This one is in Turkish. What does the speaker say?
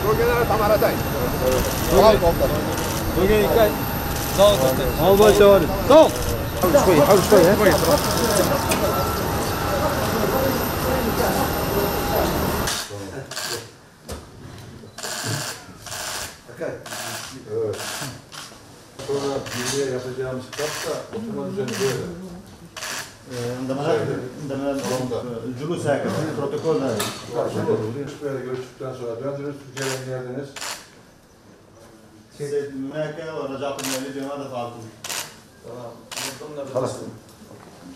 Bölgeler tamaratay. Al komutan. Bölge dikkat. Sağ ol komutan. Al baş devam et. Sağ ol. Hadi şuraya. Evet. Sonra birliğe yapacağımız kitap da oturma düzeni böyle. Julus hakkında protokol var. Böyle görüştükten sonra döndünüz, Türkiye'den geldiniz. Mecca ve Recep Mevlid Cemaat Fatih. Halas.